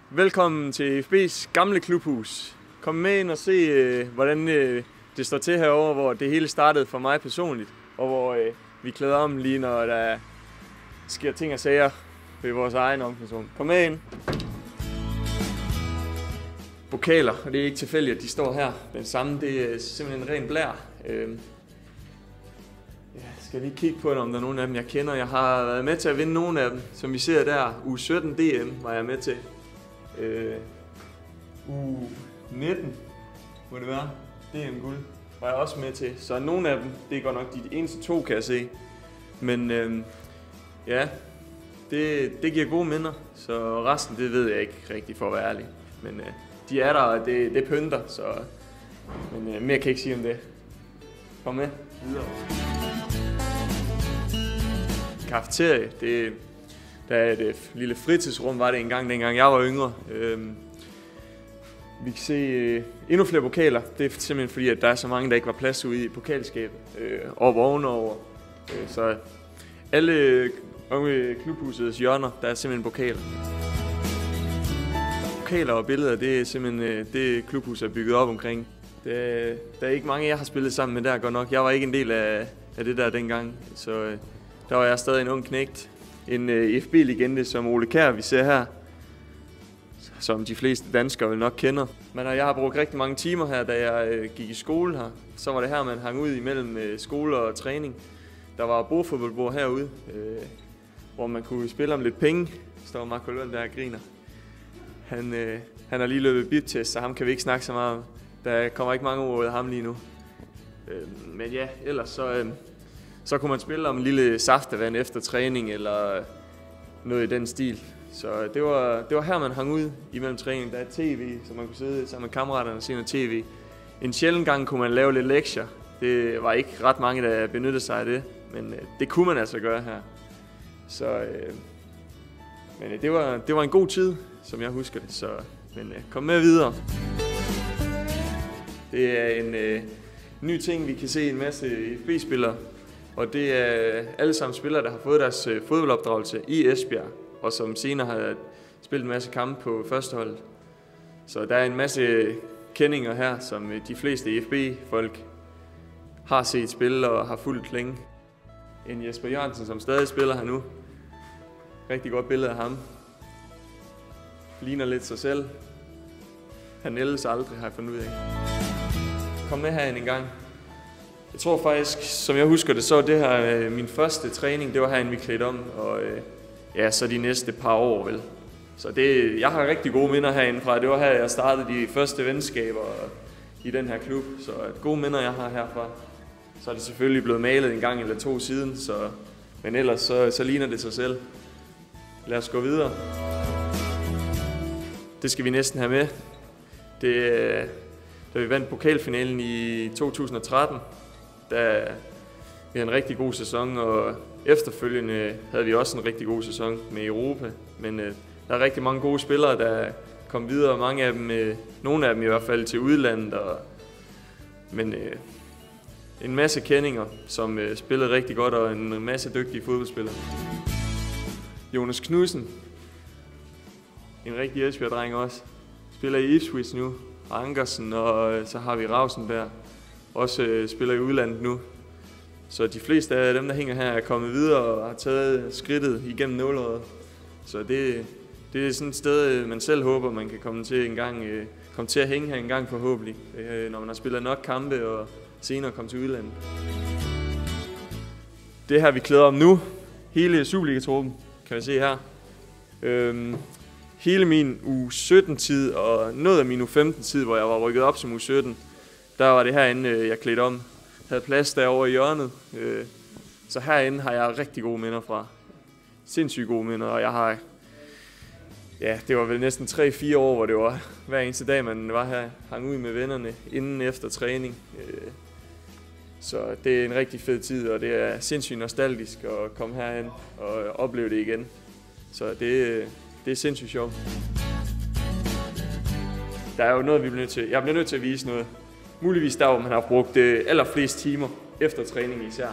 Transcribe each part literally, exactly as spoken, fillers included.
Velkommen til F B's gamle klubhus. Kom med ind og se, øh, hvordan øh, det står til herovre, hvor det hele startede for mig personligt. Og hvor øh, vi klæder om lige når der sker ting og sager ved vores egen omklædningsrum. Kom med ind. Pokaler, og det er ikke tilfældigt, at de står her. Den samme, det er simpelthen en ren blær. Øh, jeg skal lige kigge på det, om der er nogle af dem, jeg kender. Jeg har været med til at vinde nogle af dem, som vi ser der. U sytten D M var jeg med til. Øh, U nitten må det være, D M-guld var jeg også med til, så nogle af dem, det er godt nok de eneste to, kan jeg se. Men øh, ja, det, det giver gode minder, så resten, det ved jeg ikke rigtig for at være ærlig. Men øh, de er der, og det, det pynter, så men, øh, mere kan jeg ikke sige om det. Kom med videre. Cafeterie, det der er et lille fritidsrum, var det engang, dengang jeg var yngre. Øhm, vi kan se øh, endnu flere pokaler. Det er simpelthen fordi, at der er så mange, der ikke var plads ude i pokalskabet. Øh, op og ovenover. Øh, så alle unge klubhusets hjørner, der er simpelthen pokaler. Pokaler og billeder, det er simpelthen øh, det klubhus er bygget op omkring. Det, der er ikke mange, jeg har spillet sammen med der godt nok. Jeg var ikke en del af, af det der dengang, så øh, der var jeg stadig en ung knægt. En uh, F B-legende som Ole Kjær, vi ser her, som de fleste danskere vel nok kender. Men jeg har brugt rigtig mange timer her, da jeg uh, gik i skole her. Så var det her, man hang ud imellem uh, skole og træning. Der var bordfodboldbord herude, uh, hvor man kunne spille om lidt penge. Der står Marco Lund der og griner. Han, uh, han har lige løbet bip-test, så ham kan vi ikke snakke så meget om. Der kommer ikke mange ord ud af ham lige nu. Uh, men ja, ellers så... Uh, Så kunne man spille om en lille saftevand efter træning eller noget i den stil. Så det var, det var her, man hang ud imellem træning. Der er tv, så man kunne sidde sammen med kammeraterne og se noget tv. En sjælden gang kunne man lave lidt lektier. Det var ikke ret mange, der benyttede sig af det, men det kunne man altså gøre her. Så øh, men det var, det var en god tid, som jeg husker det. Så men øh, kom med videre. Det er en øh, ny ting, vi kan se en masse F B-spillere. Og det er alle sammen spillere, der har fået deres fodboldopdragelse i Esbjerg, og som senere har spillet en masse kampe på førsteholdet. Så der er en masse kendinger her, som de fleste F B-folk har set spille og har fulgt længe. En Jesper Jørgensen, som stadig spiller her nu. Rigtig godt billede af ham. Ligner lidt sig selv. Han ældes aldrig, har jeg fundet ud af. Kom med herind en gang. Jeg tror faktisk, som jeg husker det, så var det her øh, min første træning, det var herinde, vi klædte om, og øh, ja, så de næste par år vel. Så det, jeg har rigtig gode minder herindefra. Det var her, jeg startede de første venskaber i den her klub, så gode minder, jeg har herfra. Så er det selvfølgelig blevet malet en gang eller to siden, så, men ellers så, så ligner det sig selv. Lad os gå videre. Det skal vi næsten have med. Det, da vi vandt pokalfinalen i to tusind og tretten, der vi havde en rigtig god sæson, og efterfølgende havde vi også en rigtig god sæson med Europa. Men øh, der er rigtig mange gode spillere, der kom videre, mange af dem, øh, nogle af dem i hvert fald til udlandet. Og, men øh, en masse kendinger, som øh, spillede rigtig godt, og en masse dygtige fodboldspillere. Jonas Knudsen, en rigtig Esbjerg-dreng også, spiller i Ipswich nu. Ankersen, og øh, så har vi Rausenberg. Også øh, spiller i udlandet nu. Så de fleste af dem, der hænger her, er kommet videre og har taget skridtet igennem nåleøjet. Så det, det er sådan et sted, man selv håber, man kan komme til en gang, øh, komme til at hænge her en gang forhåbentlig, øh, når man har spillet nok kampe og senere komme til udlandet. Det her, vi klæder om nu, hele Superliga-truppen, kan vi se her. Øhm, hele min U sytten-tid og noget af min U femten-tid, hvor jeg var rykket op som U sytten, der var det herinde, jeg klædte om. Havde plads derovre i hjørnet. Så herinde har jeg rigtig gode minder fra. Sindssygt gode minder, og jeg har... Ja, det var vel næsten tre fire år, hvor det var hver eneste dag, man var her, hang ud med vennerne inden efter træning. Så det er en rigtig fed tid, og det er sindssygt nostalgisk at komme herhen og opleve det igen. Så det, det er sindssygt sjovt. Der er jo noget, vi bliver nødt til. Jeg bliver nødt til at vise noget. Muligvis der, hvor man har brugt øh, allerflest timer efter træning især.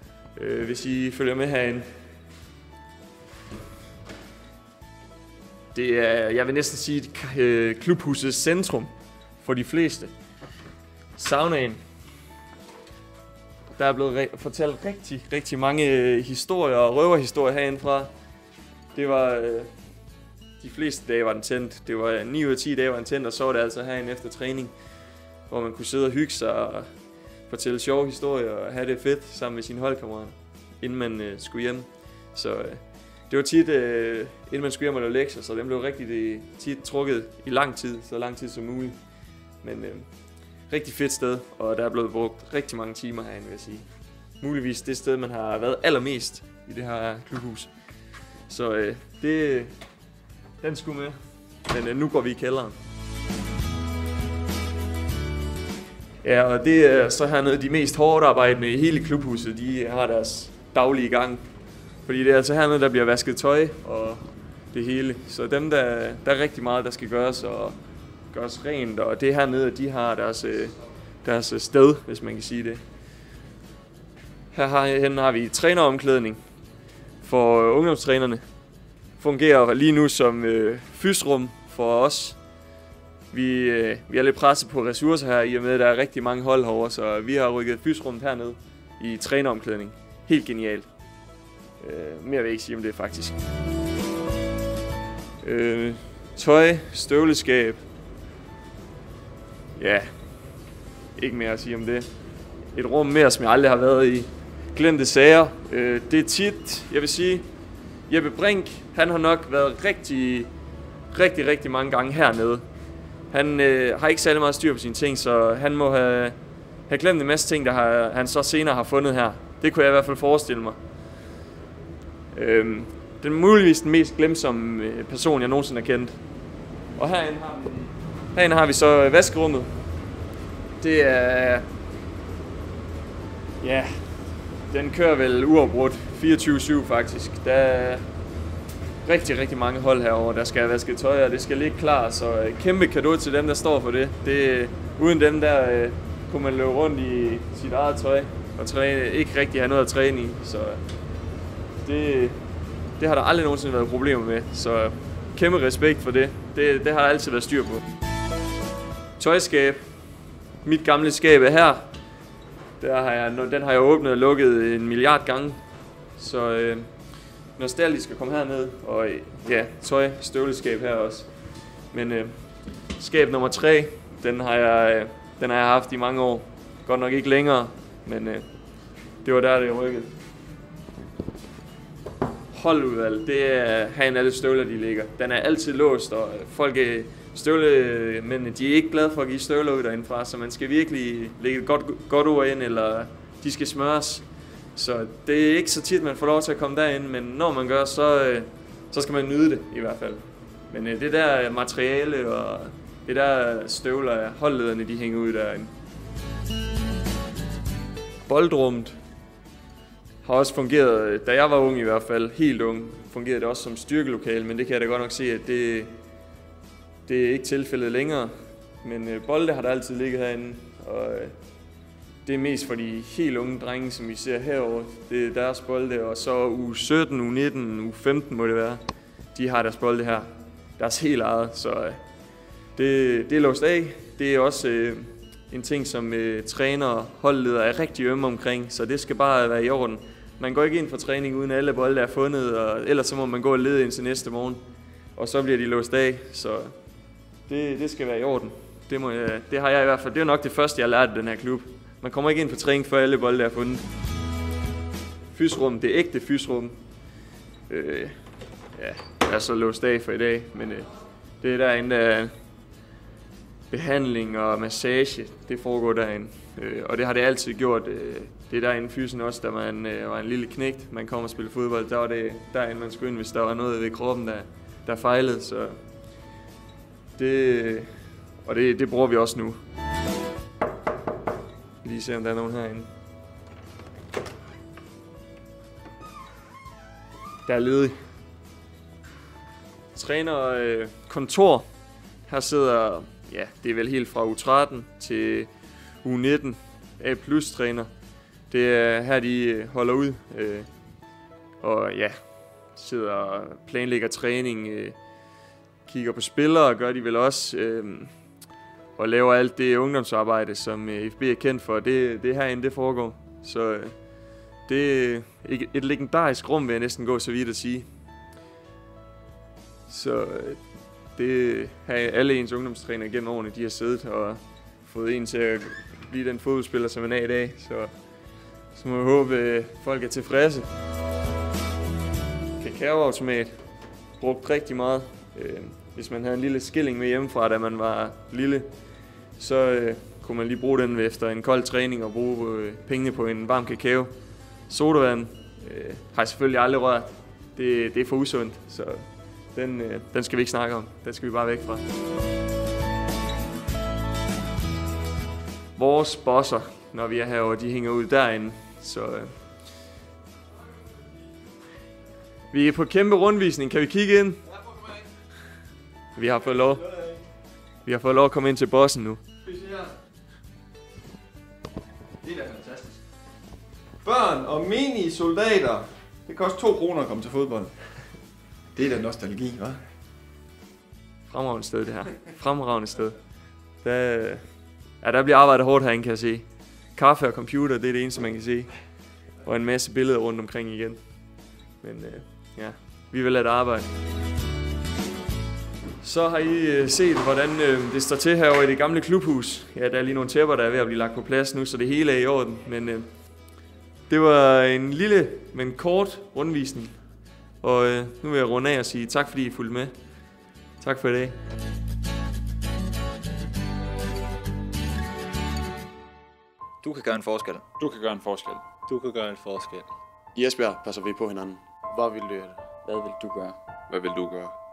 Øh, hvis I følger med herinde. Det er, jeg vil næsten sige, øh, klubhusets centrum for de fleste. Saunaen. Der er blevet re- fortalt rigtig, rigtig mange øh, historier og røverhistorier herindefra. Det var... Øh, de fleste dage var den tændt. Det var ni ud af ti dage var den tændt, og så var det altså herinde efter træning, hvor man kunne sidde og hygge sig og fortælle sjove historier og have det fedt sammen med sine holdkammerater, inden man øh, skulle hjem. Så øh, det var tit, øh, inden man skulle hjem og lave lektier, så den blev rigtig det, tit trukket i lang tid, så lang tid som muligt. Men øh, rigtig fedt sted, og der er blevet brugt rigtig mange timer herinde, vil jeg sige. Muligvis det sted, man har været allermest i det her klubhus. Så øh, det, den skulle med, men øh, nu går vi i kælderen. Ja, og det er så hernede de mest hårdt arbejdende i hele klubhuset, de har deres daglige gang. Fordi det er altså hernede, der bliver vasket tøj og det hele. Så dem, der, der er rigtig meget, der skal gøres og gøres rent, og det hernede, de har deres, deres sted, hvis man kan sige det. Herhen har vi træneromklædning for ungdomstrænerne. Fungerer lige nu som øh, fysrum for os. Vi, øh, vi er lidt presset på ressourcer her, i og med at der er rigtig mange hold herovre, så vi har rykket fysrummet herned i træneromklædning. Helt genialt. Øh, mere vil jeg ikke sige om det faktisk. Øh, tøj, støvleskab. Ja, ikke mere at sige om det. Et rum mere, som jeg aldrig har været i. Glemte sager. Øh, det er tit, jeg vil sige, Jeppe Brink, han har nok været rigtig, rigtig, rigtig mange gange hernede. Han øh, har ikke særlig meget styr på sine ting, så han må have, have glemt en masse ting, der har, han så senere har fundet her. Det kunne jeg i hvert fald forestille mig. Øhm, den er muligvis den mest glemsomme person, jeg nogensinde har kendt. Og herinde har vi, herinde har vi så vaskerummet. Det er... Ja, den kører vel uafbrudt fireogtyve syv faktisk. Der er rigtig, rigtig mange hold herover, der skal have vasket tøj, og det skal ligge klar. Så kæmpe cadeau til dem, der står for det. det uden dem der øh, kunne man løbe rundt i sit eget tøj og træne, ikke rigtig have noget at træne i. Så det, det har der aldrig nogensinde været problemer med. Så kæmpe respekt for det. Det, det har der altid været styr på. Tøjskab. Mit gamle skab er her. Der har jeg, den har jeg åbnet og lukket en milliard gange. Så øh, nostalgisk at komme herned. Og ja, tøj, støvleskab her også. Men øh, skab nummer tre, den har, jeg, øh, den har jeg haft i mange år. Godt nok ikke længere, men øh, det var der, det rykkede. Holdudvalg, det er herinde alle støvler, de ligger. Den er altid låst, og folk er støvle, men de er ikke glade for at give støvler ud derindefra, så man skal virkelig lægge et godt, godt ord ind, eller de skal smøres. Så det er ikke så tit, man får lov til at komme derind, men når man gør, så, så skal man nyde det i hvert fald. Men det der materiale og det der støvler, holdlederne, de hænger ud derinde. Boldrummet har også fungeret, da jeg var ung i hvert fald, helt ung, fungerede det også som styrkelokale, men det kan jeg da godt nok se, at det, det er ikke tilfældet længere. Men bolde har der altid ligget herinde, og det er mest for de helt unge drenge, som vi ser herovre. Det er deres bolde, og så u sytten, u nitten, u femten må det være. De har deres bolde her, deres helt eget, så det, det er låst af. Det er også øh, en ting, som øh, træner og holdleder er rigtig ømme omkring, så det skal bare være i orden. Man går ikke ind for træning uden alle bolde er fundet, og ellers så må man gå og lede ind til næste morgen, og så bliver de låst af, så det, det skal være i orden. Det, må jeg, det har jeg i hvert fald. Det er nok det første, jeg lærte i den her klub. Man kommer ikke ind for træning, før alle bolde er fundet. Fysrum, det er ægte fysrum. Øh, ja, jeg er så låst af for i dag, men øh, det er derinde, der behandling og massage, det foregår derinde. Øh, og det har det altid gjort. Øh, det er derinde fysen også, da man øh, var en lille knægt, man kom og spille fodbold, der var det derinde, man skulle ind, hvis der var noget ved kroppen, der, der fejlede. Så det, og det, det bruger vi også nu. Lige se, om der er nogen herinde. Der er ledig. Træner øh, kontor. Her sidder, ja, det er vel helt fra u tretten til u nitten. A plus træner. Det er her, de holder ud. Øh, og ja, sidder og planlægger træning. Øh, kigger på spillere, gør de vel også. Øh, og laver alt det ungdomsarbejde, som F B er kendt for. Det, det herinde, det foregår. Så øh, det er et legendarisk rum, vil jeg næsten gå så vidt at sige. Så øh, det har alle ens ungdomstræner gennem årene, de har siddet og fået en til at blive den fodboldspiller, som man er i dag. Så, så må jeg håbe, at folk er tilfredse. Kakaoautomat brugt rigtig meget. Hvis man havde en lille skilling med hjemmefra, da man var lille, så kunne man lige bruge den efter en kold træning og bruge pengene på en varm kakao. Sodavand har jeg selvfølgelig aldrig rørt. Det, det er for usundt, så den, den skal vi ikke snakke om. Den skal vi bare væk fra. Vores bosser, når vi er herovre, de hænger ud derinde. Så øh, vi er på kæmpe rundvisning. Kan vi kigge ind? Vi har fået lov. Vi har fået lov at komme ind til bossen nu. Det er da fantastisk. Børn og mini-soldater. Det koster to kroner at komme til fodbold. Det er da nostalgi, hva'? Fremragende sted, det her. Fremragende sted. Der, ja, der bliver arbejdet hårdt herinde, kan jeg se. Kaffe og computer, det er det eneste, man kan se. Og en masse billeder rundt omkring igen. Men øh, ja, vi vil lade det arbejde. Så har I øh, set, hvordan øh, det står til herovre i det gamle klubhus. Ja, der er lige nogle tæpper, der er ved at blive lagt på plads nu, så det hele er i orden. Men øh, det var en lille, men kort rundvisning. Og øh, nu vil jeg runde af og sige tak, fordi I fulgte med. Tak for i dag. Du kan gøre en forskel. Du kan gøre en forskel. Du kan gøre en forskel. I Esbjerg passer vi på hinanden. Hvad vil du, Hvad vil du gøre? Hvad vil du gøre?